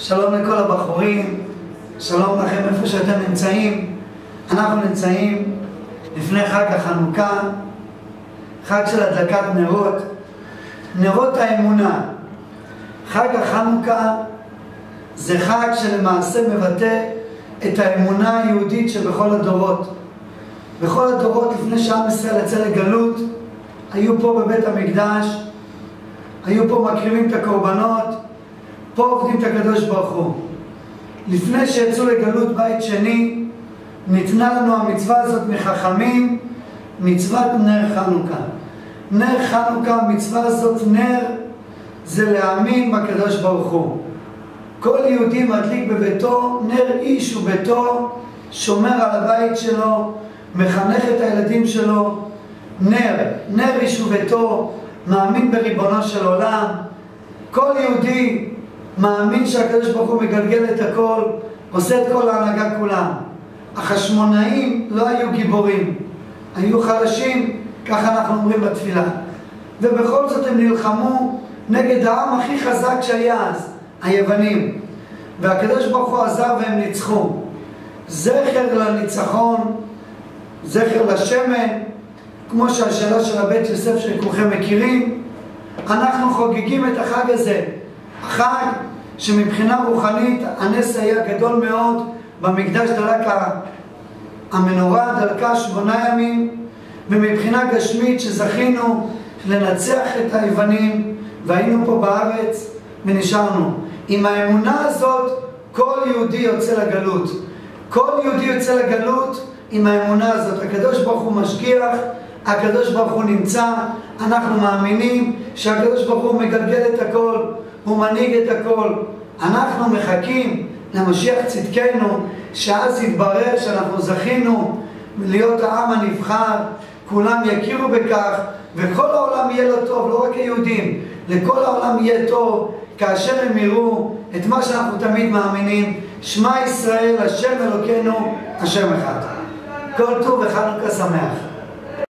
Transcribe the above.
שלום לכל הבחורים, שלום לכם איפה שאתם נמצאים. אנחנו נמצאים לפני חג החנוכה, חג של הדלקת נרות, נרות האמונה. חג החנוכה זה חג שלמעשה מבטא את האמונה היהודית שבכל הדורות. בכל הדורות לפני שעם ישראל יצא לגלות, היו פה בבית המקדש, היו פה מקריבים את הקורבנות, פה עובדים את הקדוש ברוך הוא. לפני שיצאו לגלות בית שני, ניתנה לנו המצווה הזאת מחכמים, מצוות נר חנוכה. נר חנוכה, המצווה הזאת, נר, זה להאמין בקדוש ברוך הוא. כל יהודי מדליק בביתו נר איש וביתו, שומר על הבית שלו, מחנך את הילדים שלו. נר איש וביתו, מאמין בריבונו של עולם. כל יהודי מאמין שהקדוש ברוך הוא מגלגל את הכל, עושה את כל ההנהגה כולם. החשמונאים לא היו גיבורים, היו חלשים, ככה אנחנו אומרים בתפילה. ובכל זאת הם נלחמו נגד העם הכי חזק שהיה אז, היוונים. והקדוש ברוך הוא עזר והם ניצחו. זכר לניצחון, זכר לשמן, כמו שהשאלה של הבית יוסף שכולכם מכירים. אנחנו חוגגים את החג הזה, החג שמבחינה רוחנית הנס היה גדול מאוד. במקדש המנורה דלקה 8 ימים, ומבחינה גשמית שזכינו לנצח את היוונים והיינו פה בארץ ונשארנו. עם האמונה הזאת כל יהודי יוצא לגלות. כל יהודי יוצא לגלות עם האמונה הזאת. הקדוש ברוך הוא משגיח, הקדוש ברוך הוא נמצא, אנחנו מאמינים שהקדוש ברוך הוא מגלגל את הכל, הוא מנהיג את הכל. אנחנו מחכים למשיח צדקנו, שאז יתברר שאנחנו זכינו להיות העם הנבחר, כולם יכירו בכך, וכל העולם יהיה לו טוב, לא רק היהודים, לכל העולם יהיה טוב, כאשר הם יראו את מה שאנחנו תמיד מאמינים, שמע ישראל, השם אלוקינו, השם אחד. כל טוב וחנוכה שמח.